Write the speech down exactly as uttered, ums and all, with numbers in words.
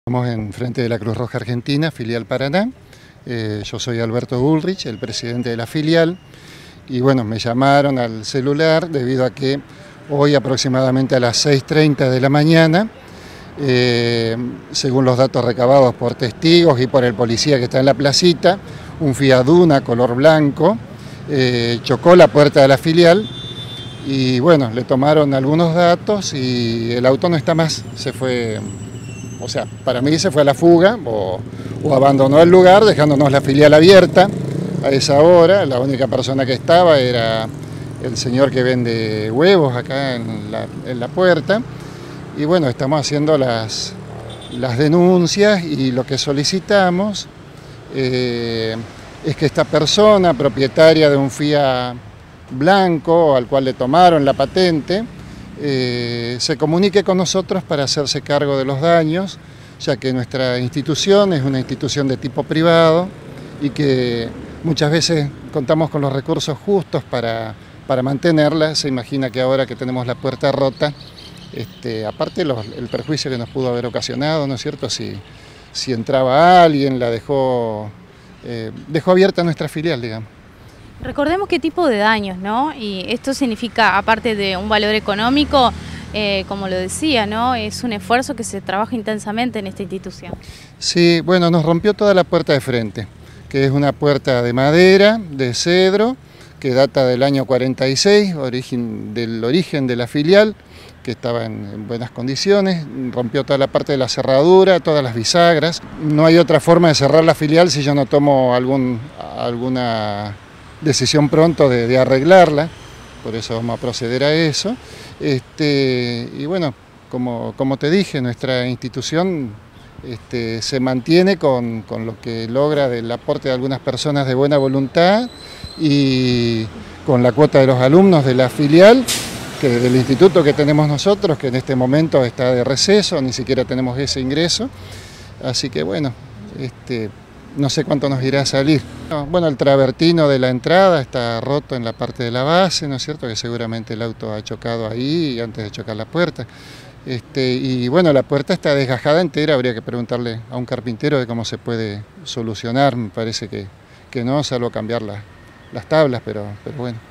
Estamos en frente de la Cruz Roja Argentina, filial Paraná. Eh, yo soy Alberto Ulrich, el presidente de la filial, y bueno, me llamaron al celular debido a que hoy aproximadamente a las seis treinta de la mañana, eh, según los datos recabados por testigos y por el policía que está en la placita, un Fiat Duna color blanco eh, chocó la puerta de la filial y bueno, le tomaron algunos datos y el auto no está más, se fue. O sea, para mí se fue a la fuga o, o abandonó el lugar dejándonos la filial abierta a esa hora. La única persona que estaba era el señor que vende huevos acá en la, en la puerta. Y bueno, estamos haciendo las, las denuncias y lo que solicitamos eh, es que esta persona, propietaria de un Fiat blanco al cual le tomaron la patente, Eh, se comunique con nosotros para hacerse cargo de los daños, ya que nuestra institución es una institución de tipo privado y que muchas veces contamos con los recursos justos para, para mantenerla. Se imagina que ahora que tenemos la puerta rota, este, aparte los, el perjuicio que nos pudo haber ocasionado, ¿no es cierto? Si, si entraba alguien, la dejó, eh, dejó abierta nuestra filial, digamos. Recordemos qué tipo de daños, ¿no? Y esto significa, aparte de un valor económico, eh, como lo decía, ¿no? Es un esfuerzo que se trabaja intensamente en esta institución. Sí, bueno, nos rompió toda la puerta de frente, que es una puerta de madera, de cedro, que data del año cuarenta y seis, origen, del origen de la filial, que estaba en, en buenas condiciones. Rompió toda la parte de la cerradura, todas las bisagras. No hay otra forma de cerrar la filial si yo no tomo algún, alguna decisión pronto de, de arreglarla, por eso vamos a proceder a eso. Este, y bueno, como, como te dije, nuestra institución este, se mantiene con, con lo que logra del aporte de algunas personas de buena voluntad y con la cuota de los alumnos de la filial, que del instituto que tenemos nosotros, que en este momento está de receso, ni siquiera tenemos ese ingreso, así que bueno, este, no sé cuánto nos irá a salir. Bueno, el travertino de la entrada está roto en la parte de la base, ¿no es cierto? Que seguramente el auto ha chocado ahí antes de chocar la puerta. Este, y bueno, la puerta está desgajada entera, habría que preguntarle a un carpintero de cómo se puede solucionar. Me parece que, que no, salvo cambiar la, las tablas, pero, pero bueno.